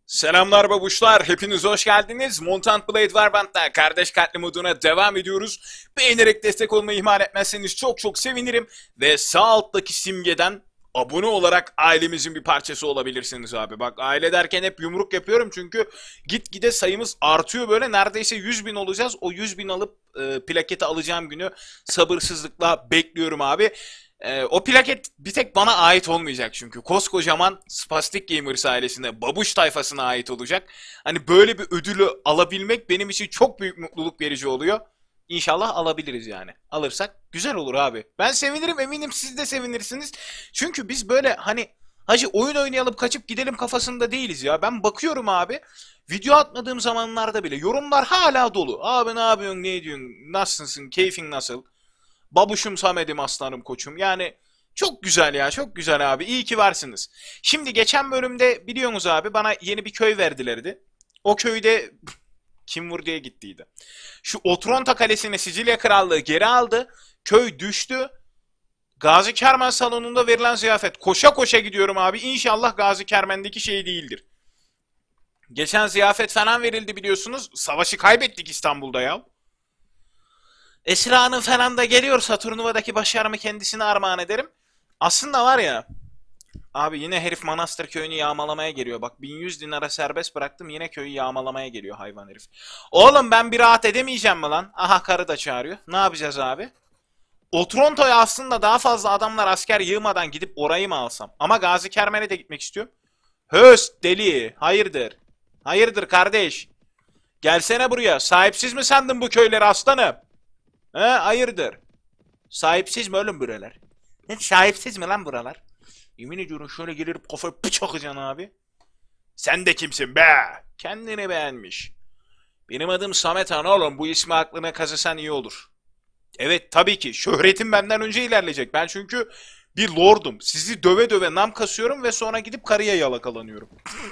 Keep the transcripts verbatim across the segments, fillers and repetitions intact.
Selamlar babuşlar, hepiniz hoş geldiniz. Mutant Blade Warband'da kardeş katli moduna devam ediyoruz. Beğenerek destek olmayı ihmal etmezseniz çok çok sevinirim. Ve sağ alttaki simgeden abone olarak ailemizin bir parçası olabilirsiniz abi. Bak aile derken hep yumruk yapıyorum çünkü gitgide sayımız artıyor böyle. Neredeyse yüz bin olacağız. O yüz bin alıp e, plaketi alacağım günü sabırsızlıkla bekliyorum abi. Ee, o plaket bir tek bana ait olmayacak çünkü koskocaman Spastic Gamers ailesine, babuş tayfasına ait olacak. Hani böyle bir ödülü alabilmek benim için çok büyük mutluluk verici oluyor. İnşallah alabiliriz yani. Alırsak güzel olur abi. Ben sevinirim, eminim siz de sevinirsiniz. Çünkü biz böyle hani hacı oyun oynayalım kaçıp gidelim kafasında değiliz ya. Ben bakıyorum abi, video atmadığım zamanlarda bile yorumlar hala dolu. Abi ne yapıyorsun, ne ediyorsun, nasılsın, keyfin nasıl? Babuşum, Samet'im, aslanım, koçum. Yani çok güzel ya, çok güzel abi. İyi ki varsınız. Şimdi geçen bölümde biliyorsunuz abi bana yeni bir köy verdilerdi. O köyde kim vur diye gittiydi. Şu Otronta Kalesi'ne Sicilya Krallığı geri aldı. Köy düştü. Gazi Kermen salonunda verilen ziyafet. Koşa koşa gidiyorum abi. İnşallah Gazi Kermen'deki şey değildir. Geçen ziyafet falan verildi biliyorsunuz. Savaşı kaybettik İstanbul'da ya. Esra Hanım falan da geliyorsa turnuvadaki başarımı kendisine armağan ederim. Aslında var ya abi, yine herif Manastır köyünü yağmalamaya geliyor. Bak bin yüz dinara serbest bıraktım, yine köyü yağmalamaya geliyor hayvan herif. Oğlum ben bir rahat edemeyeceğim mi lan? Aha karı da çağırıyor. Ne yapacağız abi? Otronto'ya aslında daha fazla adamlar asker yığmadan gidip orayı mı alsam? Ama Gazi Kermen'e de gitmek istiyorum. Höst deli. Hayırdır? Hayırdır kardeş? Gelsene buraya. Sahipsiz mi sandın bu köyleri aslanım? He hayırdır? Sahipsiz mi oğlum buralar? Hiç sahipsiz mi lan buralar? Yemin ediyorum şöyle gelip kafayı bıçakacaksın abi. Sen de kimsin be? Kendini beğenmiş. Benim adım Samet Han oğlum, bu ismi aklına kazısan iyi olur. Evet tabii ki şöhretim benden önce ilerleyecek. Ben çünkü bir lordum. Sizi döve döve nam kasıyorum ve sonra gidip karıya yalakalanıyorum.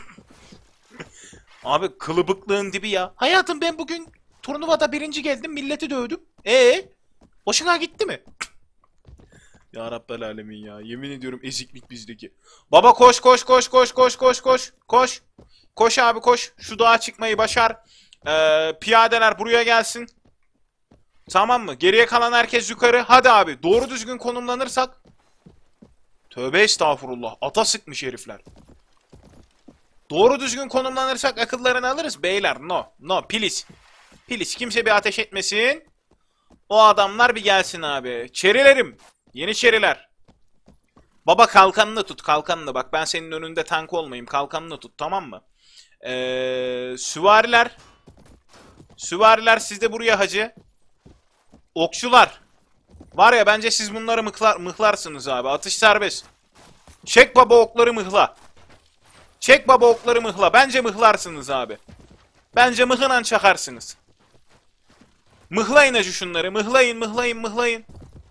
Abi kılıbıklığın dibi ya. Hayatım ben bugün turnuvada birinci geldim, milleti dövdüm. Ee, hoşuna gitti mi? Ya Rabbel alemin ya. Yemin ediyorum eziklik bizdeki. Baba koş koş koş koş koş koş koş. Koş. Koş abi koş. Şu dağa çıkmayı başar. Ee, piyadeler buraya gelsin. Tamam mı? Geriye kalan herkes yukarı. Hadi abi. Doğru düzgün konumlanırsak. Tövbe estağfurullah. Ata sıkmış herifler. Doğru düzgün konumlanırsak akıllarını alırız. Beyler no. No please. Please. Kimse bir ateş etmesin. O adamlar bir gelsin abi. Çerilerim. Yeni çeriler. Baba kalkanını tut, kalkanını. Bak ben senin önünde tank olmayayım. Kalkanını tut, tamam mı? Ee, süvariler. Süvariler siz de buraya hacı. Okçular. Var ya bence siz bunları mıhlar, mıhlarsınız abi. Atış serbest. Çek baba okları mıhla. Çek baba okları mıhla. Bence mıhlarsınız abi. Bence mıhınan çakarsınız. Mıhlayın acı şunları. Mıhlayın, mıhlayın, mıhlayın.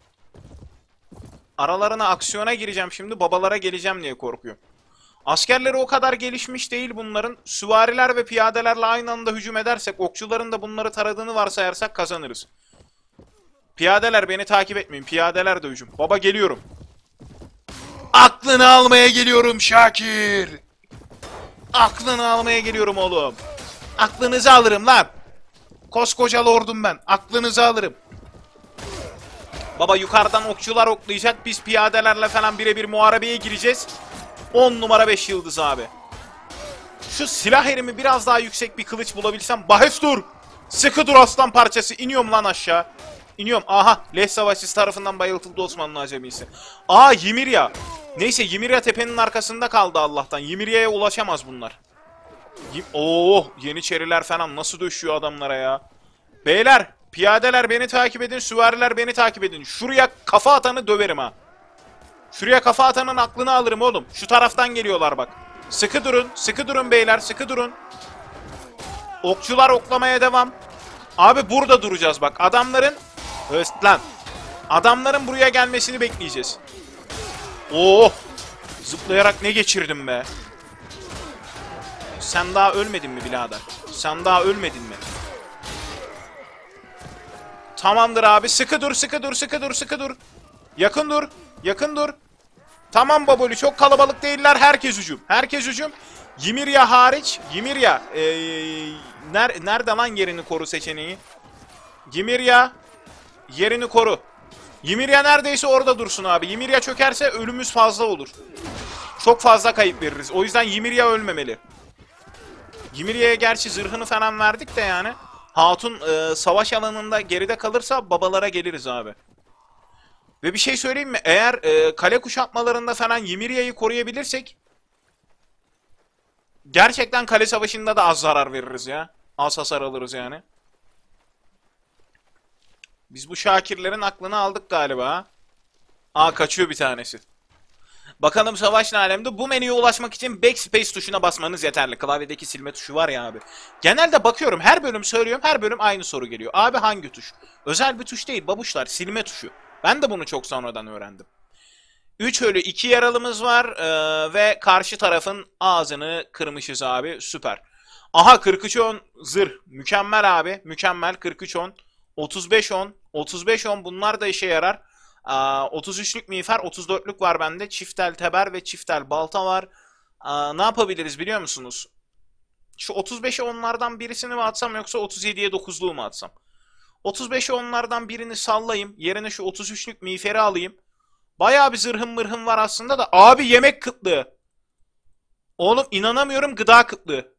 Aralarına aksiyona gireceğim şimdi. Babalara geleceğim diye korkuyorum. Askerleri o kadar gelişmiş değil bunların. Süvariler ve piyadelerle aynı anda hücum edersek, okçuların da bunları taradığını varsayarsak kazanırız. Piyadeler beni takip etmeyin. Piyadeler de hücum. Baba geliyorum. Aklını almaya geliyorum Şakir. Aklını almaya geliyorum oğlum. Aklınızı alırım lan. Koskoca lordum ben. Aklınızı alırım. Baba yukarıdan okçular oklayacak. Biz piyadelerle falan birebir muharebeye gireceğiz. on numara beş yıldız abi. Şu silah erimi biraz daha yüksek bir kılıç bulabilsem. Bahis dur. Sıkı dur aslan parçası. İniyorum lan aşağı. İniyorum. Aha. Leh Savaşçısı tarafından bayıltıldı Osmanlı acemisi. Aa Yimirya. Neyse Yimirya tepenin arkasında kaldı Allah'tan. Yimirya'ya ulaşamaz bunlar. Yim Oo, yeni çeriler falan nasıl döşüyor adamlara ya. Beyler. Piyadeler beni takip edin. Süvariler beni takip edin. Şuraya kafa atanı döverim ha. Şuraya kafa atanın aklını alırım oğlum. Şu taraftan geliyorlar bak. Sıkı durun. Sıkı durun beyler. Sıkı durun. Okçular oklamaya devam. Abi burada duracağız bak. Adamların... Höst lan. Adamların buraya gelmesini bekleyeceğiz. Oh. Zıplayarak ne geçirdim be. Sen daha ölmedin mi birader? Sen daha ölmedin mi? Tamamdır abi. Sıkı dur, sıkı dur, sıkı dur, sıkı dur. Yakın dur. Yakın dur. Tamam baboli. Çok kalabalık değiller. Herkes hücum. Herkes hücum. Ymirya hariç. Ymirya. Ee, ner nerede lan yerini koru seçeneği? Ymirya. Yerini koru. Ymirya neredeyse orada dursun abi. Ymirya çökerse ölümümüz fazla olur. Çok fazla kayıp veririz. O yüzden Ymirya ölmemeli. Ymirya'ya gerçi zırhını falan verdik de yani. Hatun e, savaş alanında geride kalırsa babalara geliriz abi. Ve bir şey söyleyeyim mi? Eğer e, kale kuşatmalarında falan Ymirya'yı koruyabilirsek gerçekten kale savaşında da az zarar veririz ya. Az hasar alırız yani. Biz bu Şakirlerin aklını aldık galiba. Aa, kaçıyor bir tanesi. Bakalım savaş ne alemde. Bu menüye ulaşmak için backspace tuşuna basmanız yeterli. Klavyedeki silme tuşu var ya abi. Genelde bakıyorum, her bölüm söylüyorum, her bölüm aynı soru geliyor. Abi hangi tuş? Özel bir tuş değil babuşlar, silme tuşu. Ben de bunu çok sonradan öğrendim. üç ölü iki yaralımız var ee, ve karşı tarafın ağzını kırmışız abi. Süper. Aha, kırk üç on zırh. Mükemmel abi. Mükemmel. kırk üç on. otuz beş on. otuz beş on bunlar da işe yarar. Aa, otuz üçlük miğfer, otuz dörtlük var bende. Çiftel teber ve çiftel balta var. Aa, ne yapabiliriz biliyor musunuz? Şu otuz beşe onlardan birisini mi atsam yoksa otuz yediye dokuzluğu mu atsam? otuz beşe onlardan birini sallayayım. Yerine şu otuz üçlük miğferi alayım. Bayağı bir zırhım mırhım var aslında da. Abi yemek kıtlığı. Oğlum inanamıyorum, gıda kıtlığı.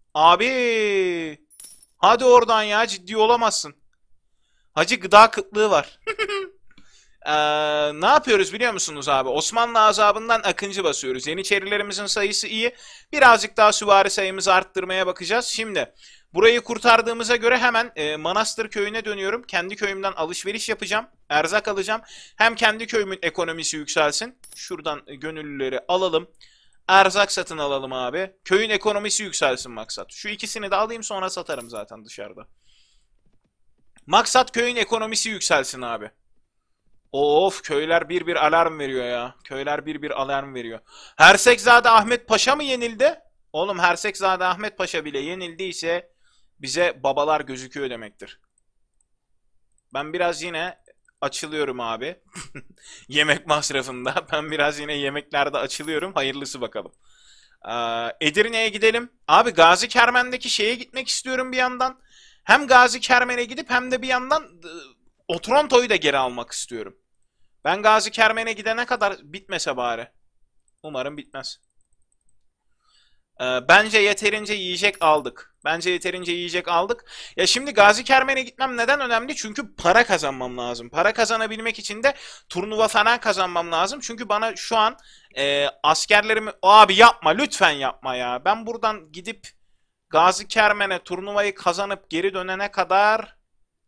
Abi. Hadi oradan ya, ciddi olamazsın. Hacı gıda kıtlığı var. Ee, ne yapıyoruz biliyor musunuz abi? Osmanlı azabından Akıncı basıyoruz. Yeniçerilerimizin sayısı iyi. Birazcık daha süvari sayımızı arttırmaya bakacağız. Şimdi burayı kurtardığımıza göre hemen e, Manastır köyüne dönüyorum. Kendi köyümden alışveriş yapacağım. Erzak alacağım. Hem kendi köyümün ekonomisi yükselsin. Şuradan e, gönüllüleri alalım. Erzak satın alalım abi. Köyün ekonomisi yükselsin maksat. Şu ikisini de alayım, sonra satarım zaten dışarıda. Maksat köyün ekonomisi yükselsin abi. Of, köyler bir bir alarm veriyor ya. Köyler bir bir alarm veriyor. Hersekzade Ahmet Paşa mı yenildi? Oğlum, Hersekzade Ahmet Paşa bile yenildiyse bize babalar gözüküyor demektir. Ben biraz yine açılıyorum abi. Yemek masrafında. Ben biraz yine yemeklerde açılıyorum. Hayırlısı bakalım. Ee, Edirne'ye gidelim. Abi Gazi Kermen'deki şeye gitmek istiyorum bir yandan. Hem Gazi Kermen'e gidip hem de bir yandan e, Otranto'yu da geri almak istiyorum. Ben Gazi Kermen'e gidene kadar bitmese bari. Umarım bitmez. Ee, bence yeterince yiyecek aldık. Bence yeterince yiyecek aldık. Ya şimdi Gazi Kermen'e gitmem neden önemli? Çünkü para kazanmam lazım. Para kazanabilmek için de turnuva falan kazanmam lazım. Çünkü bana şu an e, askerlerimi... Abi yapma, lütfen yapma ya. Ben buradan gidip Gazi Kermen'e turnuvayı kazanıp geri dönene kadar...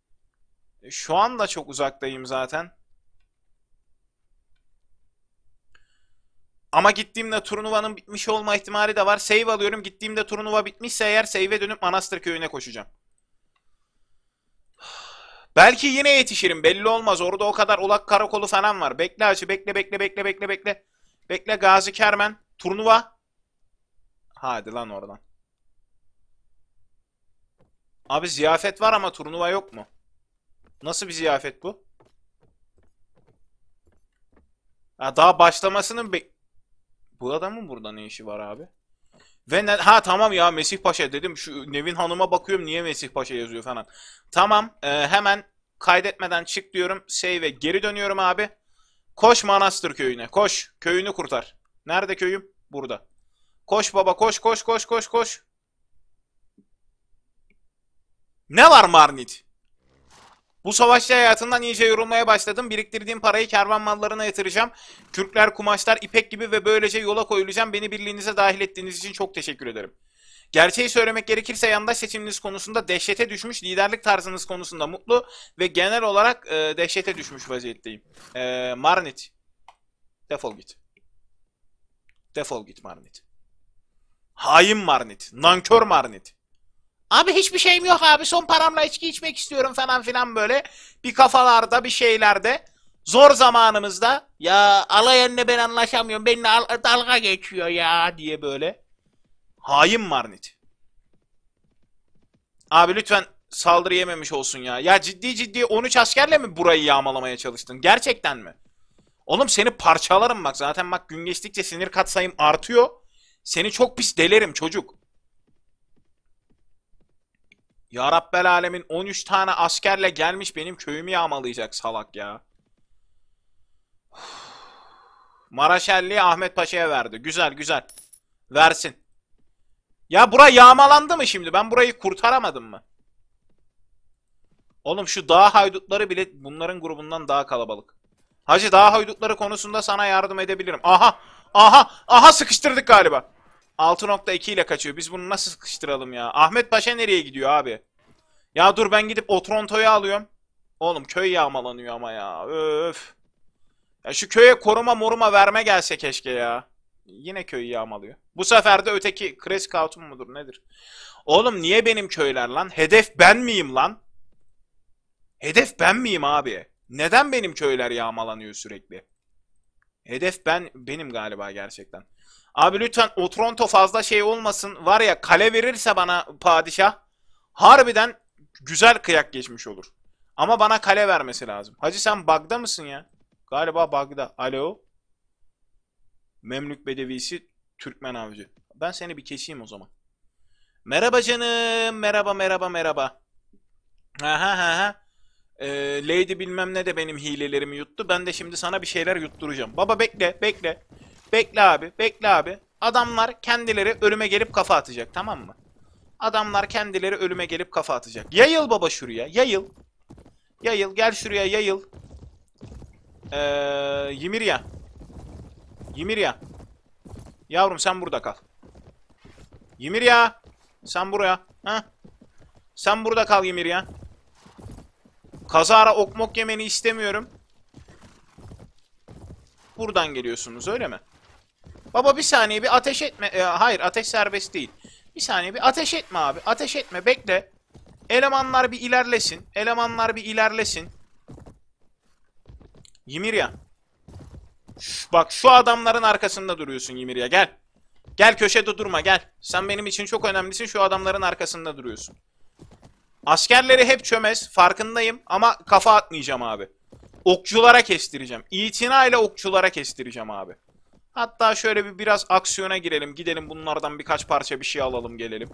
Şu anda çok uzaktayım zaten. Ama gittiğimde turnuvanın bitmiş olma ihtimali de var. Save alıyorum. Gittiğimde turnuva bitmişse eğer save'e dönüp Manastır köyüne koşacağım. Belki yine yetişirim. Belli olmaz. Orada o kadar ulak karakolu falan var. Bekle acı. Bekle bekle bekle bekle bekle. Bekle Gazi Kermen. Turnuva. Hadi lan oradan. Abi ziyafet var ama turnuva yok mu? Nasıl bir ziyafet bu? Ha, daha başlamasının be... Bu adamın burada ne işi var abi? Ve ne... Ha tamam ya, Mesih Paşa dedim. Şu Nevin Hanım'a bakıyorum, niye Mesih Paşa yazıyor falan. Tamam, e, hemen kaydetmeden çık diyorum. Save'e geri dönüyorum abi. Koş Manastır köyüne. Koş. Köyünü kurtar. Nerede köyüm? Burada. Koş baba, koş koş koş koş koş. Ne var Marnit? Bu savaşçı hayatından iyice yorulmaya başladım. Biriktirdiğim parayı kervan mallarına yatıracağım. Kürkler, kumaşlar, ipek gibi ve böylece yola koyulacağım. Beni birliğinize dahil ettiğiniz için çok teşekkür ederim. Gerçeği söylemek gerekirse yandaş seçiminiz konusunda dehşete düşmüş, liderlik tarzınız konusunda mutlu ve genel olarak e, dehşete düşmüş vaziyetteyim. E, Marnit. Defol git. Defol git Marnit. Hain Marnit. Nankör Marnit. Abi hiçbir şeyim yok abi, son paramla içki içmek istiyorum falan filan böyle. Bir kafalarda, bir şeylerde. Zor zamanımızda ya alayenle ben anlaşamıyorum, benimle dalga geçiyor ya diye böyle. Hain Marnit. Abi lütfen saldırı yememiş olsun ya. Ya ciddi ciddi on üç askerle mi burayı yağmalamaya çalıştın? Gerçekten mi? Oğlum seni parçalarım bak, zaten bak gün geçtikçe sinir katsayım artıyor. Seni çok pis delerim çocuk. Ya Rabbel Alemin on üç tane askerle gelmiş benim köyümü yağmalayacak salak ya. Maraşelli'yi Ahmet Paşa'ya verdi. Güzel güzel. Versin. Ya bura yağmalandı mı şimdi? Ben burayı kurtaramadım mı? Oğlum şu dağ haydutları bile bunların grubundan daha kalabalık. Hacı dağ haydutları konusunda sana yardım edebilirim. Aha! Aha! Aha sıkıştırdık galiba. altı nokta iki ile kaçıyor. Biz bunu nasıl sıkıştıralım ya? Ahmet Paşa nereye gidiyor abi? Ya dur ben gidip Otronto'yu alıyorum. Oğlum köy yağmalanıyor ama ya. Öf. Ya şu köye koruma moruma verme gelse keşke ya. Yine köyü yağmalıyor. Bu sefer de öteki Kreskaut'un mudur nedir? Oğlum niye benim köyler lan? Hedef ben miyim lan? Hedef ben miyim abi? Neden benim köyler yağmalanıyor sürekli? Hedef ben benim galiba gerçekten. Abi lütfen Otronto fazla şey olmasın. Var ya kale verirse bana padişah harbiden güzel kıyak geçmiş olur. Ama bana kale vermesi lazım. Hacı sen bug'da mısın ya? Galiba bug'da. Alo. Memlük Bedevisi Türkmen avcı. Ben seni bir keseyim o zaman. Merhaba canım. Merhaba merhaba merhaba. Aha aha. Ee, Lady bilmem ne de benim hilelerimi yuttu. Ben de şimdi sana bir şeyler yutturacağım. Baba bekle bekle. Bekle abi bekle abi. Adamlar kendileri ölüme gelip kafa atacak tamam mı? Adamlar kendileri ölüme gelip kafa atacak. Yayıl baba şuraya yayıl. Yayıl gel şuraya yayıl. Ee, Ymirya. Ymirya. Yavrum sen burada kal. Ymirya. Sen buraya. Ha? Sen burada kal Ymirya. Kazara okmok yemeni istemiyorum. Buradan geliyorsunuz öyle mi? Baba bir saniye bir ateş etme. E, hayır ateş serbest değil. Bir saniye bir ateş etme abi. Ateş etme bekle. Elemanlar bir ilerlesin. Elemanlar bir ilerlesin. Ymirya. Şş, bak şu adamların arkasında duruyorsun Ymirya gel. Gel köşede durma gel. Sen benim için çok önemlisin şu adamların arkasında duruyorsun. Askerleri hep çömez farkındayım ama kafa atmayacağım abi. Okçulara kestireceğim. İtinayla okçulara kestireceğim abi. Hatta şöyle bir biraz aksiyona girelim. Gidelim bunlardan birkaç parça bir şey alalım gelelim.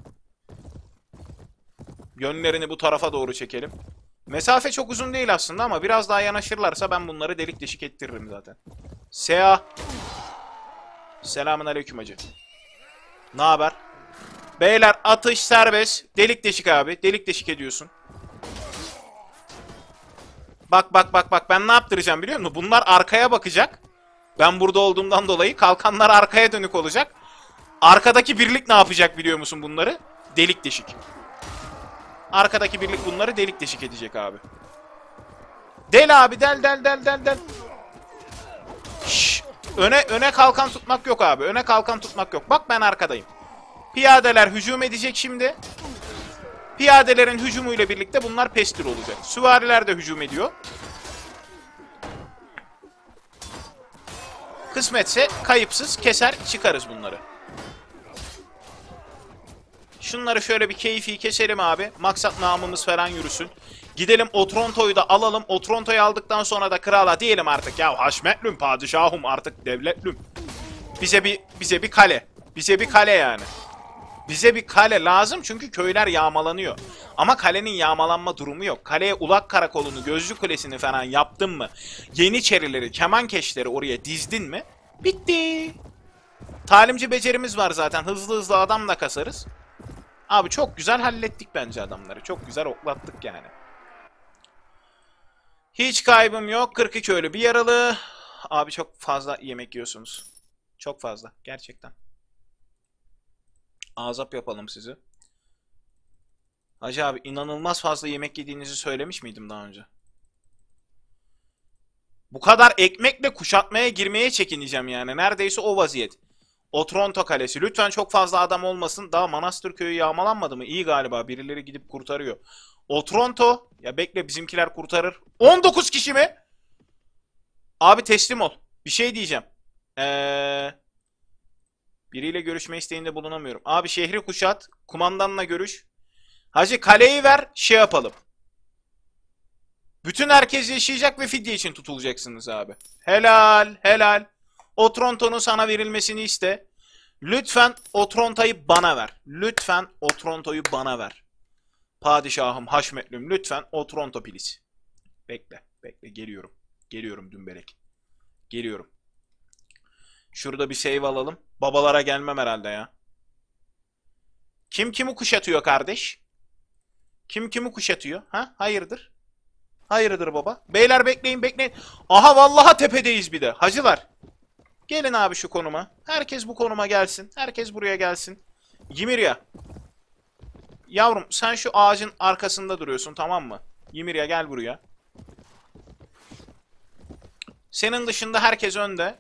Yönlerini bu tarafa doğru çekelim. Mesafe çok uzun değil aslında ama biraz daha yanaşırlarsa ben bunları delik deşik ettiririm zaten. Seha. Selamun aleyküm hacı. Ne haber? Beyler atış serbest. Delik deşik abi. Delik deşik ediyorsun. Bak bak bak bak ben ne yaptıracağım biliyor musun? Bunlar arkaya bakacak. Ben burada olduğumdan dolayı kalkanlar arkaya dönük olacak. Arkadaki birlik ne yapacak biliyor musun bunları? Delik deşik. Arkadaki birlik bunları delik deşik edecek abi. Del abi del del del del del. Şşş. Öne, öne kalkan tutmak yok abi. Öne kalkan tutmak yok. Bak ben arkadayım. Piyadeler hücum edecek şimdi. Piyadelerin hücumuyla birlikte bunlar pestir olacak. Süvariler de hücum ediyor. Kısmetse kayıpsız keser çıkarız bunları. Şunları şöyle bir keyfi keselim abi. Maksat namımız falan yürüsün. Gidelim Otronto'yu da alalım. Otronto'yu aldıktan sonra da krala diyelim artık. Ya haşmetlüm padişahım artık devletlüm. Bize bir bize bir kale. Bize bir kale yani. Bize bir kale lazım çünkü köyler yağmalanıyor. Ama kalenin yağmalanma durumu yok. Kaleye Ulak Karakolu'nu, Gözcü Kulesi'ni falan yaptın mı? Yeniçerileri, kemankeşleri oraya dizdin mi? Bitti. Talimci becerimiz var zaten. Hızlı hızlı adam da kasarız. Abi çok güzel hallettik bence adamları. Çok güzel oklattık yani. Hiç kaybım yok. kırk iki ölü bir yaralı. Abi çok fazla yemek yiyorsunuz. Çok fazla. Gerçekten. Azap yapalım sizi. Hacı abi inanılmaz fazla yemek yediğinizi söylemiş miydim daha önce? Bu kadar ekmekle kuşatmaya girmeye çekineceğim yani. Neredeyse o vaziyet. Otronto Kalesi. Lütfen çok fazla adam olmasın. Daha Manastır Köyü yağmalanmadı mı? İyi galiba. Birileri gidip kurtarıyor. Otronto. Ya bekle bizimkiler kurtarır. on dokuz kişi mi? Abi teslim ol. Bir şey diyeceğim. Eee... Biriyle görüşme isteğinde bulunamıyorum. Abi şehri kuşat. Kumandanla görüş. Hacı kaleyi ver. Şey yapalım. Bütün herkes yaşayacak ve fidye için tutulacaksınız abi. Helal. Helal. Otronto'nun sana verilmesini iste. Lütfen o Tronto'yu bana ver. Lütfen o Tronto'yu bana ver. Padişahım Haşmetlüm lütfen o Tronto please. Bekle. Bekle geliyorum. Geliyorum dümbelek. Geliyorum. Şurada bir save alalım. Babalara gelmem herhalde ya. Kim kimi kuşatıyor kardeş? Kim kimi kuşatıyor? Ha? Hayırdır? Hayırdır baba? Beyler bekleyin bekleyin. Aha vallaha tepedeyiz bir de. Hacılar. Gelin abi şu konuma. Herkes bu konuma gelsin. Herkes buraya gelsin. Yimirya. Yavrum sen şu ağacın arkasında duruyorsun tamam mı? Yimirya gel buraya. Senin dışında herkes önde.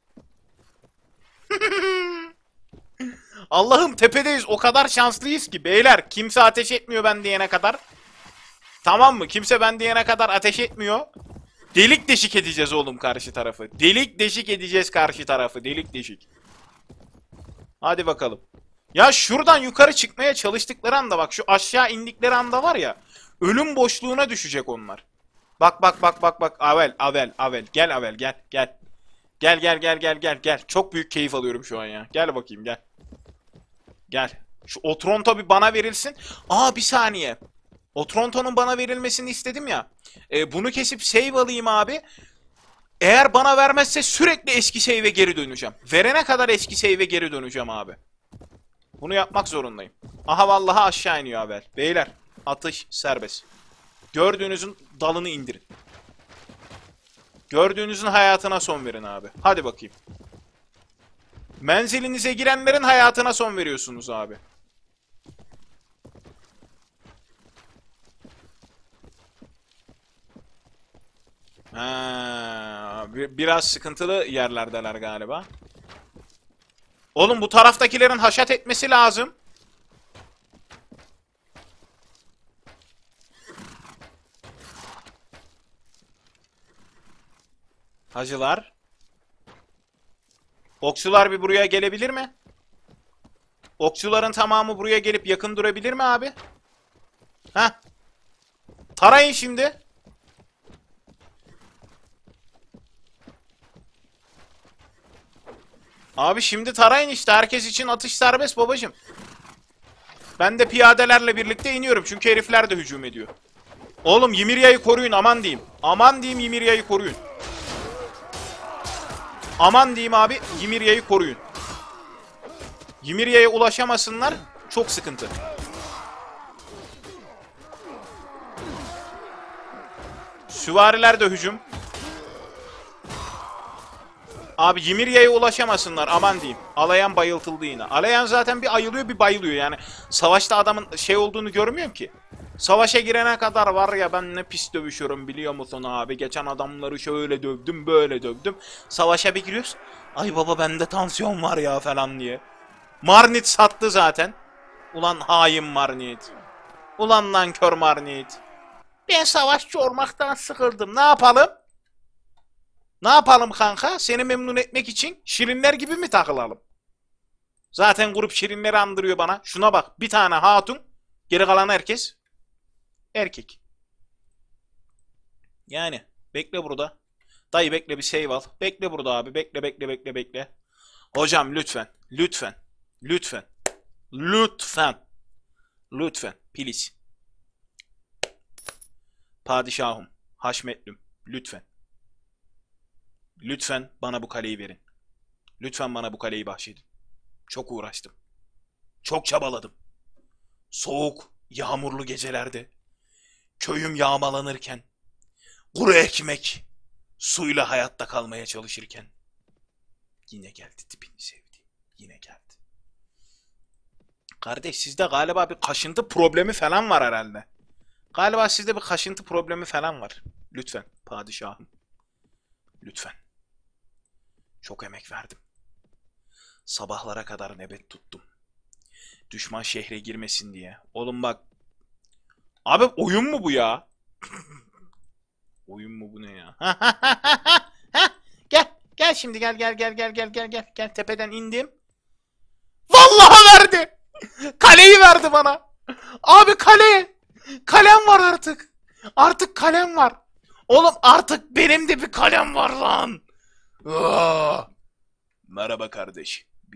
Allah'ım tepedeyiz. O kadar şanslıyız ki. Beyler kimse ateş etmiyor ben diyene kadar. Tamam mı? Kimse ben diyene kadar ateş etmiyor. Delik deşik edeceğiz oğlum karşı tarafı. Delik deşik edeceğiz karşı tarafı. Delik deşik. Hadi bakalım. Ya şuradan yukarı çıkmaya çalıştıkları anda bak şu aşağı indikleri anda var ya. Ölüm boşluğuna düşecek onlar. Bak bak bak bak bak. Avel Avel Avel. Gel Avel gel gel. Gel gel gel gel gel gel. Çok büyük keyif alıyorum şu an ya. Gel bakayım gel. Gel. Şu Otronto bir bana verilsin. Aa bir saniye. Otronto'nun bana verilmesini istedim ya. E, bunu kesip save alayım abi. Eğer bana vermezse sürekli eski save'e geri döneceğim. Verene kadar eski save'e geri döneceğim abi. Bunu yapmak zorundayım. Aha vallahi aşağı iniyor haber. Beyler atış serbest. Gördüğünüzün dalını indirin. Gördüğünüzün hayatına son verin abi. Hadi bakayım. Menzilinize girenlerin hayatına son veriyorsunuz abi. Ha, biraz sıkıntılı yerlerdeler galiba. Oğlum bu taraftakilerin haşat etmesi lazım. Hacılar. Okçular bir buraya gelebilir mi? Okçuların tamamı buraya gelip yakın durabilir mi abi? Heh. Tarayın şimdi. Abi şimdi tarayın işte. Herkes için atış serbest babacım. Ben de piyadelerle birlikte iniyorum. Çünkü herifler de hücum ediyor. Oğlum Yimirya'yı koruyun aman diyeyim. Aman diyeyim Yimirya'yı koruyun. Aman diyeyim abi Yimirya'yı koruyun. Yimirya'ya ulaşamasınlar. Çok sıkıntı. Süvariler de hücum. Abi Yimirya'ya ulaşamasınlar aman diyeyim. Alayan bayıltıldı yine. Alayan zaten bir ayılıyor bir bayılıyor yani. Savaşta adamın şey olduğunu görmüyorum ki. Savaşa girene kadar var ya ben ne pis dövüşüyorum biliyor musun abi. Geçen adamları şöyle dövdüm böyle dövdüm. Savaşa bir giriyoruz. Ay baba bende tansiyon var ya falan diye. Marnit sattı zaten. Ulan hain Marnit. Ulan nankör Marnit. Ben savaşçı olmaktan sıkıldım. Ne yapalım? Ne yapalım kanka? Seni memnun etmek için şirinler gibi mi takılalım? Zaten grup şirinleri andırıyor bana. Şuna bak. Bir tane hatun. Geri kalan herkes erkek. Yani. Bekle burada. Dayı bekle bir save al. Bekle burada abi. Bekle bekle bekle bekle. Hocam lütfen. Lütfen. Lütfen. Lütfen. Lütfen. Please. Padişahım. Haşmetlüm. Lütfen. Lütfen bana bu kaleyi verin. Lütfen bana bu kaleyi bahşedin. Çok uğraştım. Çok çabaladım. Soğuk, yağmurlu gecelerde köyüm yağmalanırken, kuru ekmek, suyla hayatta kalmaya çalışırken yine geldi tipini sevdiğim. Yine geldi. Kardeş sizde galiba bir kaşıntı problemi falan var herhalde. Galiba sizde bir kaşıntı problemi falan var. Lütfen padişahım. Lütfen. Çok emek verdim. Sabahlara kadar nöbet tuttum. Düşman şehre girmesin diye. Oğlum bak. Abi oyun mu bu ya? Oyun mu bu ne ya? Gel. Gel şimdi gel gel gel gel gel gel gel. Gel tepeden indim. Vallahi verdi. Kaleyi verdi bana. Abi kale. Kalem var artık. Artık kalem var. Oğlum artık benim de bir kalem var lan. Aa! Merhaba kardeş.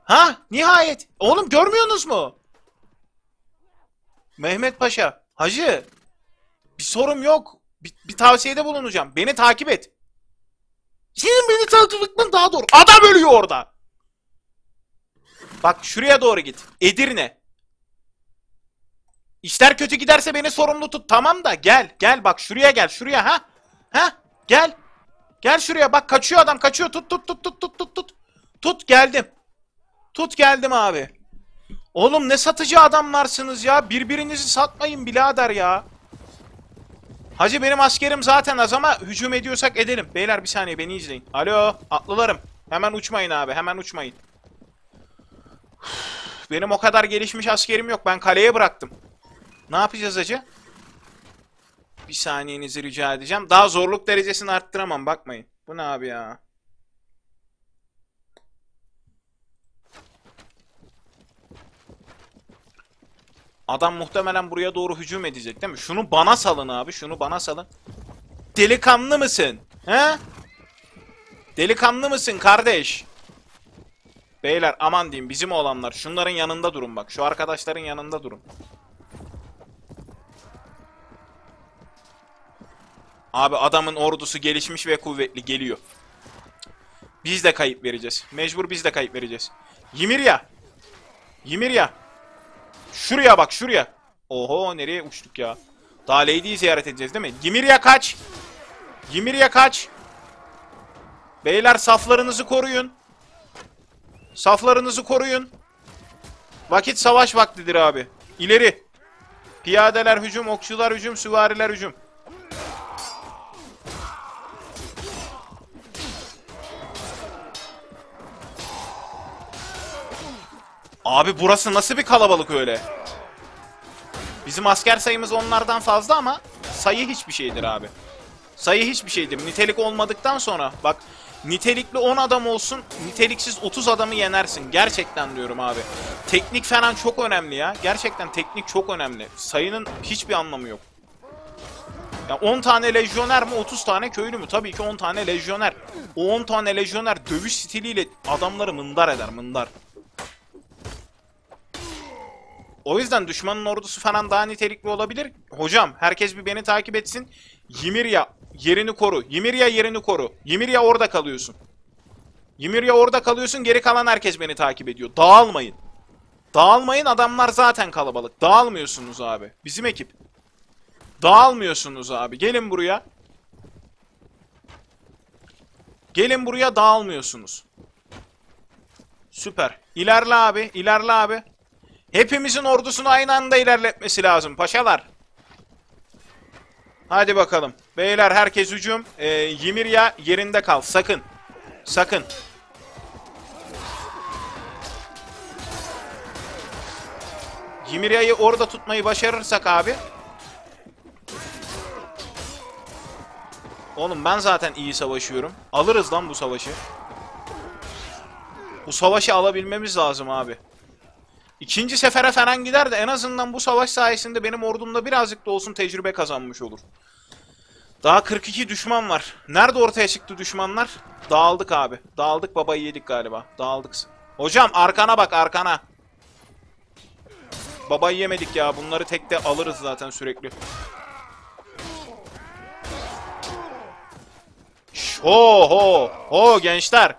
Ha, nihayet. Oğlum görmüyorsunuz mu? Mehmet Paşa, hacı. Bir sorum yok. Bir, bir tavsiyede bulunacağım. Beni takip et. Senin beni takip etmen daha doğru. Adam ölüyor orada. Bak şuraya doğru git. Edirne. İşler kötü giderse beni sorumlu tut. Tamam da gel. Gel bak şuraya gel. Şuraya ha. Ha. Gel. Gel şuraya bak kaçıyor adam kaçıyor. Tut tut tut tut tut tut tut. Tut geldim. Tut geldim abi. Oğlum ne satıcı adamlarsınız ya. Birbirinizi satmayın birader ya. Hacı benim askerim zaten az ama hücum ediyorsak edelim. Beyler bir saniye beni izleyin. Alo atlılarım. Hemen uçmayın abi hemen uçmayın. Benim o kadar gelişmiş askerim yok. Ben kaleye bıraktım. Ne yapacağız hacı? Bir saniyenizi rica edeceğim. Daha zorluk derecesini arttıramam bakmayın. Bu ne abi ya? Adam muhtemelen buraya doğru hücum edecek değil mi? Şunu bana salın abi. Şunu bana salın. Delikanlı mısın? He? Delikanlı mısın kardeş? Beyler aman diyeyim bizim oğlanlar. Şunların yanında durun bak. Şu arkadaşların yanında durun. Abi adamın ordusu gelişmiş ve kuvvetli geliyor. Biz de kayıp vereceğiz. Mecbur biz de kayıp vereceğiz. Yimirya. Yimirya. Şuraya bak şuraya. Oho nereye uçtuk ya. Daha Lady'yi ziyaret edeceğiz değil mi? Yimirya kaç. Yimirya kaç. Beyler saflarınızı koruyun. Saflarınızı koruyun. Vakit savaş vaktidir abi. İleri. Piyadeler hücum, okçular hücum, süvariler hücum. Abi burası nasıl bir kalabalık öyle? Bizim asker sayımız onlardan fazla ama sayı hiçbir şeydir abi. Sayı hiçbir şeydir. Nitelik olmadıktan sonra bak nitelikli on adam olsun, niteliksiz otuz adamı yenersin. Gerçekten diyorum abi. Teknik falan çok önemli ya. Gerçekten teknik çok önemli. Sayının hiçbir anlamı yok. Ya on tane lejyoner mi otuz tane köylü mü? Tabii ki on tane lejyoner. O on tane lejyoner dövüş stiliyle adamları mındar eder mındar. O yüzden düşmanın ordusu falan daha nitelikli olabilir. Hocam herkes bir beni takip etsin. Yimirya yerini koru. Yimirya yerini koru. Yimirya orada kalıyorsun. Yimirya orada kalıyorsun. Geri kalan herkes beni takip ediyor. Dağılmayın. Dağılmayın adamlar zaten kalabalık. Dağılmıyorsunuz abi. Bizim ekip. Dağılmıyorsunuz abi. Gelin buraya. Gelin buraya dağılmıyorsunuz. Süper. İlerle abi. İlerle abi. Hepimizin ordusunu aynı anda ilerletmesi lazım paşalar. Hadi bakalım. Beyler herkes hücum. Ee, Yimirya yerinde kal. Sakın. Sakın. Yimirya'yı orada tutmayı başarırsak abi. Oğlum ben zaten iyi savaşıyorum. Alırız lan bu savaşı. Bu savaşı alabilmemiz lazım abi. İkinci sefere falan gider de en azından bu savaş sayesinde benim ordumda birazcık da olsun tecrübe kazanmış olur. Daha kırk iki düşman var. Nerede ortaya çıktı düşmanlar? Dağıldık abi. Dağıldık babayı yedik galiba. Dağıldık. Hocam arkana bak arkana. Babayı yemedik ya. Bunları tekte alırız zaten sürekli. Şş, ho ho ho gençler.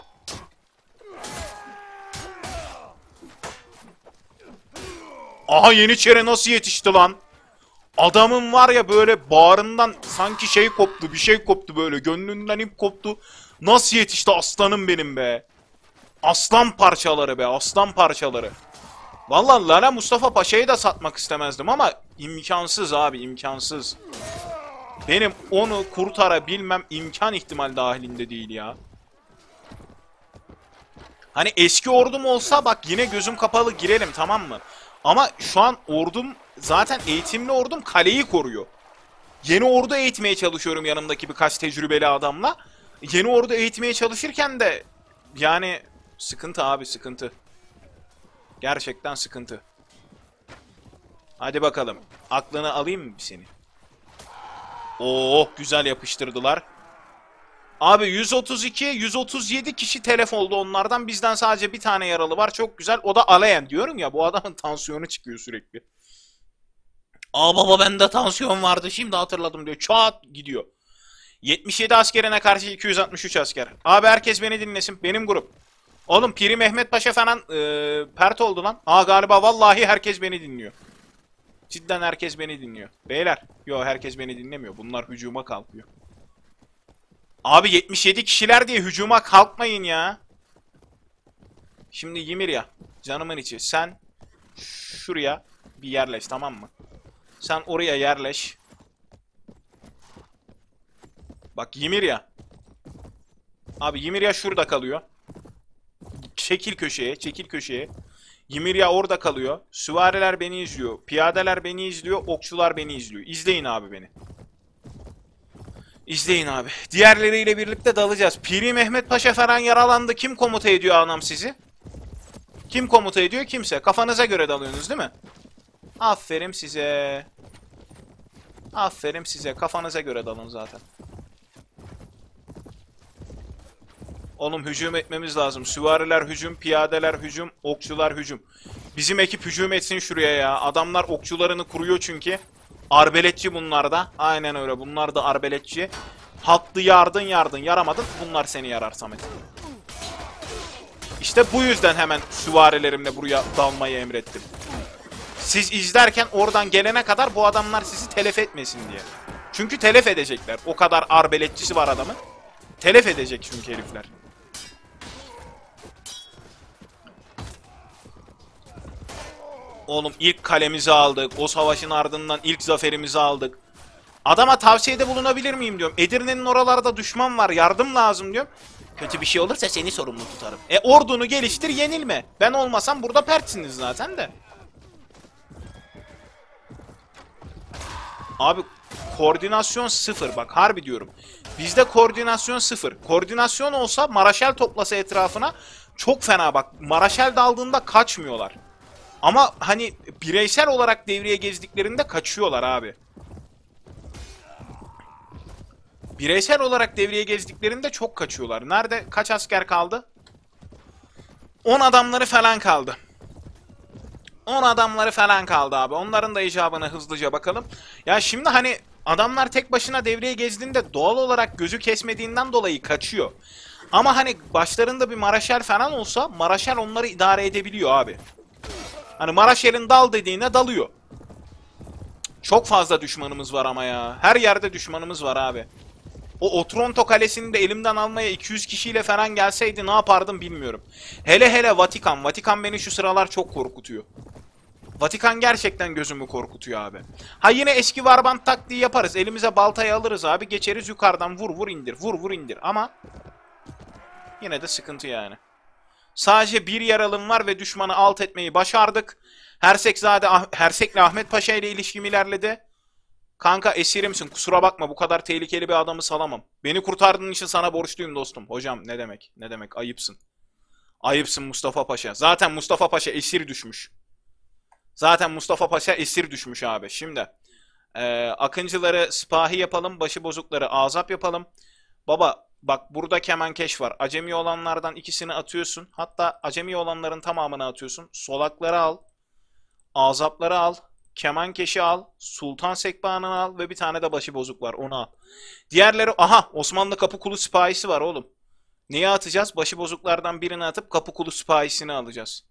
Aha Yeniçeri nasıl yetişti lan? Adamın var ya böyle bağrından sanki şey koptu, bir şey koptu böyle. Gönlünden ip koptu. Nasıl yetişti aslanım benim be. Aslan parçaları be, aslan parçaları. Vallahi Lala Mustafa Paşa'yı da satmak istemezdim ama imkansız abi, imkansız. Benim onu kurtarabilmem imkan ihtimal dahilinde değil ya. Hani eski ordum olsa bak yine gözüm kapalı girelim tamam mı? Ama şu an ordum zaten eğitimli ordum kaleyi koruyor. Yeni ordu eğitmeye çalışıyorum yanımdaki birkaç tecrübeli adamla. Yeni ordu eğitmeye çalışırken de yani sıkıntı abi sıkıntı. Gerçekten sıkıntı. Hadi bakalım. Aklını alayım mı seni? Oo güzel yapıştırdılar. Abi yüz otuz iki, yüz otuz yedi kişi telef oldu onlardan. Bizden sadece bir tane yaralı var. Çok güzel. O da Alayen diyorum ya. Bu adamın tansiyonu çıkıyor sürekli. Aa baba bende tansiyon vardı. Şimdi hatırladım diyor. Çat gidiyor. yetmiş yedi askerine karşı iki yüz altmış üç asker. Abi herkes beni dinlesin. Benim grup. Oğlum Piri Mehmet Paşa falan e, pert oldu lan. Aa galiba vallahi herkes beni dinliyor. Cidden herkes beni dinliyor. Beyler. Yo herkes beni dinlemiyor. Bunlar hücuma kalkıyor. Abi yetmiş yedi kişiler diye hücuma kalkmayın ya. Şimdi Ymir ya. Canımın içi. Sen şuraya bir yerleş tamam mı? Sen oraya yerleş. Bak Ymir ya. Abi Ymir ya şurada kalıyor. Çekil köşeye, çekil köşeye. Ymir ya orada kalıyor. Süvariler beni izliyor. Piyadeler beni izliyor. Okçular beni izliyor. İzleyin abi beni. İzleyin abi. Diğerleriyle birlikte dalacağız. Piri Mehmet Paşa falan yaralandı. Kim komuta ediyor anam sizi? Kim komuta ediyor? Kimse. Kafanıza göre dalıyorsunuz değil mi? Aferin size. Aferin size. Kafanıza göre dalın zaten. Oğlum hücum etmemiz lazım. Süvariler hücum, piyadeler hücum, okçular hücum. Bizim ekip hücum etsin şuraya ya. Adamlar okçularını kuruyor çünkü. Arbeletçi bunlar da. Aynen öyle. Bunlar da arbeletçi. Hattı yardın yardın. Yaramadın. Bunlar seni yarar Samet. İşte bu yüzden hemen süvarilerimle buraya dalmayı emrettim. Siz izlerken oradan gelene kadar bu adamlar sizi telef etmesin diye. Çünkü telef edecekler. O kadar arbeletçisi var adamın. Telef edecek çünkü herifler. Oğlum ilk kalemizi aldık. O savaşın ardından ilk zaferimizi aldık. Adama tavsiyede bulunabilir miyim diyorum. Edirne'nin oralarda düşman var. Yardım lazım diyorum. Kötü bir şey olursa seni sorumlu tutarım. E ordunu geliştir yenilme. Ben olmasam burada pertsiniz zaten de. Abi koordinasyon sıfır. Bak harbi diyorum. Bizde koordinasyon sıfır. Koordinasyon olsa Maraşel toplasa etrafına çok fena bak. Maraşel daldığında kaçmıyorlar. Ama hani bireysel olarak devreye gezdiklerinde kaçıyorlar abi. Bireysel olarak devreye gezdiklerinde çok kaçıyorlar. Nerede? Kaç asker kaldı? on adamları falan kaldı. on adamları falan kaldı abi. Onların da icabına hızlıca bakalım. Ya şimdi hani adamlar tek başına devreye gezdiğinde doğal olarak gözü kesmediğinden dolayı kaçıyor. Ama hani başlarında bir Maraşel falan olsa Maraşel onları idare edebiliyor abi. Hani Maraşel'in dal dediğine dalıyor. Çok fazla düşmanımız var ama ya. Her yerde düşmanımız var abi. O Otranto Kalesi'ni de elimden almaya iki yüz kişiyle falan gelseydi ne yapardım bilmiyorum. Hele hele Vatikan. Vatikan beni şu sıralar çok korkutuyor. Vatikan gerçekten gözümü korkutuyor abi. Ha yine eski Varbant taktiği yaparız. Elimize baltayı alırız abi. Geçeriz yukarıdan vur vur indir. Vur vur indir. Ama yine de sıkıntı yani. Sadece bir yaralım var ve düşmanı alt etmeyi başardık. Hersekzade, Hersek'le Ahmet Paşa ile ilişkim ilerledi. Kanka esirimsin kusura bakma bu kadar tehlikeli bir adamı salamam. Beni kurtardığın için sana borçluyum dostum. Hocam ne demek ne demek ayıpsın. Ayıpsın Mustafa Paşa. Zaten Mustafa Paşa esir düşmüş. Zaten Mustafa Paşa esir düşmüş abi. Şimdi e, Akıncıları sipahi yapalım. Başıbozukları azap yapalım. Baba bak burada kemenkeş var. Acemi olanlardan ikisini atıyorsun. Hatta acemi olanların tamamını atıyorsun. Solakları al. Azapları al. Kemenkeşi al. Sultan Sekbağı'nı al. Ve bir tane de başıbozuk var. Onu al. Diğerleri... Aha Osmanlı Kapıkulu sipahisi var oğlum. Neyi atacağız? Başıbozuklardan birini atıp Kapıkulu sipahisini alacağız.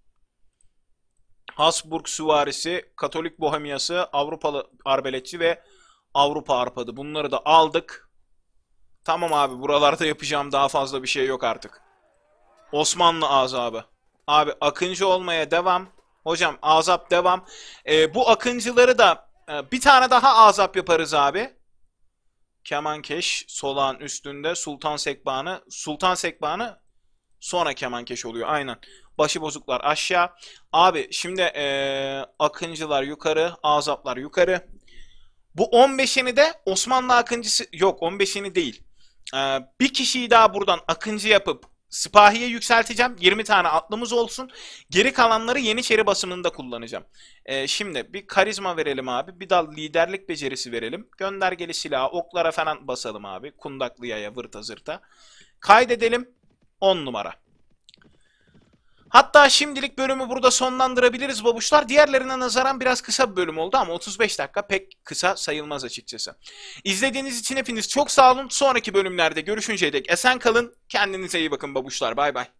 Habsburg süvarisi, Katolik Bohemyası, Avrupalı arbeletçi ve Avrupa arpadı. Bunları da aldık. Tamam abi buralarda yapacağım daha fazla bir şey yok artık. Osmanlı azabı. Abi akıncı olmaya devam. Hocam azap devam. Ee, bu akıncıları da e, bir tane daha azap yaparız abi. Kemankeş solağın üstünde Sultan Sekbağı'nı. Sultan Sekbağı'nı sonra kemankeş oluyor aynen. Başıbozuklar aşağı. Abi şimdi ee, akıncılar yukarı. Azaplar yukarı. Bu on beşini de Osmanlı akıncısı... Yok on beşini değil. Ee, bir kişiyi daha buradan akıncı yapıp Sipahiye yükselteceğim. yirmi tane atlımız olsun. Geri kalanları Yeniçeri basımında kullanacağım. Ee, şimdi bir karizma verelim abi. Bir dal liderlik becerisi verelim. Göndergeli silahı, oklara falan basalım abi. Kundaklı yaya, vırta zırta. Kaydedelim. on numara. Hatta şimdilik bölümü burada sonlandırabiliriz babuşlar. Diğerlerine nazaran biraz kısa bir bölüm oldu ama otuz beş dakika pek kısa sayılmaz açıkçası. İzlediğiniz için hepiniz çok sağ olun. Sonraki bölümlerde görüşünceye dek esen kalın. Kendinize iyi bakın babuşlar. Bay bay.